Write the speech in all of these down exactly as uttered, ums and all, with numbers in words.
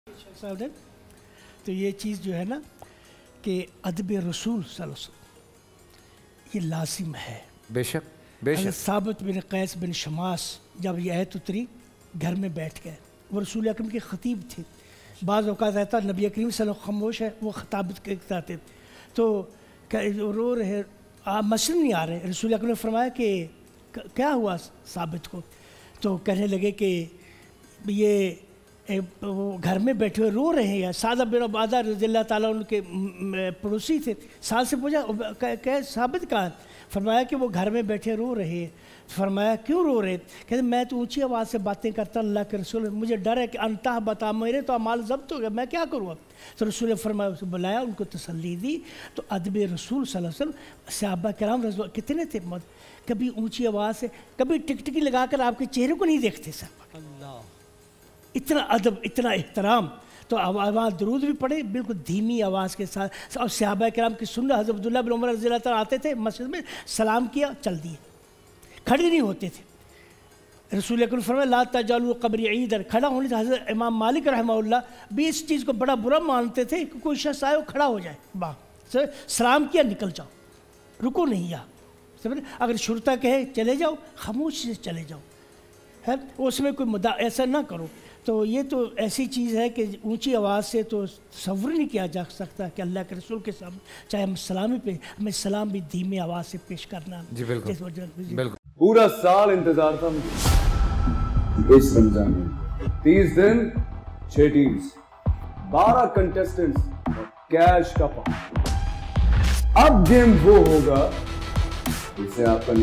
साहब ने तो ये चीज़ जो है ना कि अदब रसूल सल्लल्लाहु अलैहि वसल्लम ये लाजिम है। बेशक बेशक। साबित बिन कैस बिन शमास जब ये आयत उतरी घर में बैठ गए, वो रसूल अकरम के ख़तीब थे। बाज़ औक़ात रहता नबी करीम सल्लल्लाहु अलैहि वसल्लम खामोश है, वो खताबत करते तो रो रहे, आप मसलन नहीं आ रहे। रसूल अकरम ने फरमाया कि क्या हुआ साबित को, तो कहने लगे कि ये वो घर में बैठे हुए रो रहे हैं। सादा बिन उबादा रज़ियल्लाहु ताला उनके पड़ोसी थे। साल से पूछा क्या साबित कहा, फरमाया कि वो घर में बैठे रो रहे हैं। फरमाया क्यों रो रहे? कहते मैं तो ऊंची आवाज़ से बातें करता अल्लाह के रसूल, मुझे डर है कि अंतः बता मेरे तो अमाल जब्त हो गया, मैं क्या करूँ अब। तो रसूल ने फरमाया, उसे बुलाया, उनको तसल्ली दी। तो अदब रसूल सल्लल्लाहु अलैहि वसल्लम सहाबा किराम रज़ कितने थे, कभी ऊँची आवाज़ से, कभी टिकटिकी लगा कर आपके चेहरे को नहीं देखते सर। अल्लाह, इतना अदब, इतना एहतराम। तो आवाज़ दरूद भी पढ़े बिल्कुल धीमी आवाज़ के साथ। और सहाबा किराम की सुन्नत, हज़रत अब्दुल्लाह बिन उमर रज़ियल्लाहु ताला आते थे मस्जिद में, सलाम किया चल दिए, खड़े नहीं होते थे। रसूल अकरम फरमाया ला तजालू कब्री ईदर, खड़ा होने से हज़रत इमाम मालिक रहमहुल्लाह भी इस चीज़ को बड़ा बुरा मानते थे कि कोई शख्स आए वो खड़ा हो जाए, वाह सलाम किया निकल जाओ, रुको नहीं या समझे। अगर शुरता कहे चले जाओ, खामोशी से चले जाओ, है उसमें कोई मुद्दा ऐसा ना करो। तो ये तो ऐसी चीज़ है कि ऊंची आवाज़ से तो तसव्वुर नहीं किया जा सकता कि अल्लाह के रसूल के सामने चाहे हम सलामी पे, हमें सलाम भी धीमी आवाज़ से पेश करना। जी बिल्कुल, बिल्कुल। पूरा साल इंतजार था मुझे इस रमजान में, तीस दिन छह टीम्स, बारह कंटेस्टेंट्स और कैश का पार्ट। अब गेम वो होगा जिसे आपका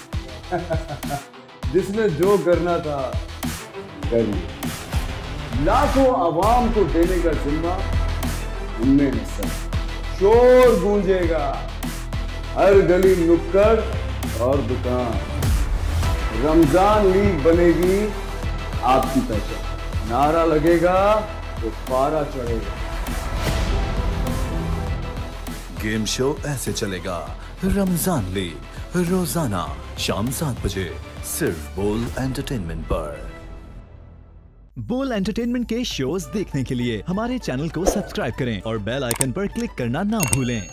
नहीं जिसने जो करना था कर लिया। लाखों आवाम को देने का जिम्मा उनमें हिस्सा। शोर गूंजेगा हर गली नुक्कड़ और दुकान। रमजान लीग बनेगी आपकी पहचान। नारा लगेगा तो पारा चढ़ेगा। गेम शो ऐसे चलेगा रमजान लीग, रोजाना शाम सात बजे सिर्फ बोल एंटरटेनमेंट पर। बोल एंटरटेनमेंट के शोज देखने के लिए हमारे चैनल को सब्सक्राइब करें और बेल आइकन पर क्लिक करना ना भूलें।